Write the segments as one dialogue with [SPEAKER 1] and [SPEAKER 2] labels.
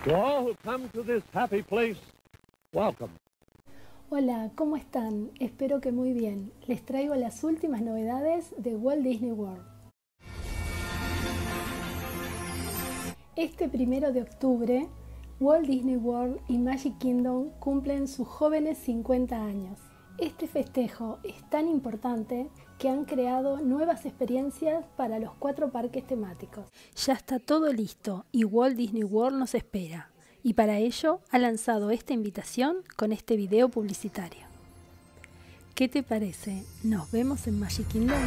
[SPEAKER 1] To all who come to this happy place, welcome.
[SPEAKER 2] Hola, ¿cómo están? Espero que muy bien. Les traigo las últimas novedades de Walt Disney World. Este 1 de octubre, Walt Disney World y Magic Kingdom cumplen sus jóvenes 50 años. Este festejo es tan importante que han creado nuevas experiencias para los 4 parques temáticos. Ya está todo listo y Walt Disney World nos espera. Y para ello ha lanzado esta invitación con este video publicitario. ¿Qué te parece? ¿Nos vemos en Magic Kingdom?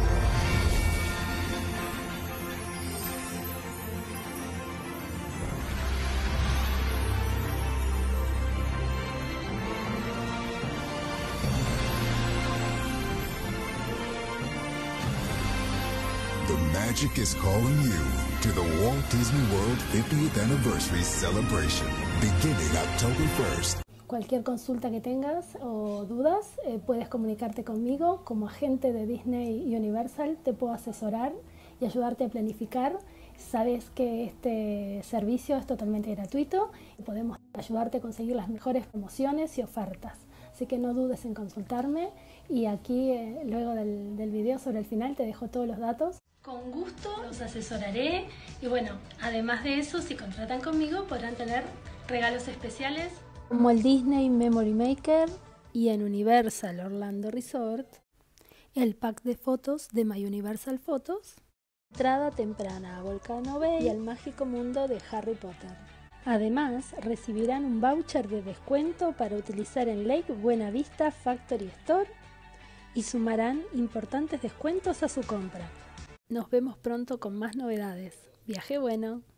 [SPEAKER 3] The magic is calling you to the Walt Disney World 50th Anniversary Celebration, beginning October 1st.
[SPEAKER 2] Cualquier consulta que tengas o dudas, puedes comunicarte conmigo. Como agente de Disney y Universal te puedo asesorar y ayudarte a planificar. Sabes que este servicio es totalmente gratuito y podemos ayudarte a conseguir las mejores promociones y ofertas. Así que no dudes en consultarme y aquí luego del video sobre el final te dejo todos los datos. Con gusto los asesoraré y bueno, además de eso, si contratan conmigo podrán tener regalos especiales como el Disney Memory Maker y en Universal Orlando Resort el pack de fotos de My Universal Photos, entrada temprana a Volcano Bay y al mágico mundo de Harry Potter. Además, recibirán un voucher de descuento para utilizar en Lake Buena Vista Factory Store y sumarán importantes descuentos a su compra. Nos vemos pronto con más novedades. Viaje bueno.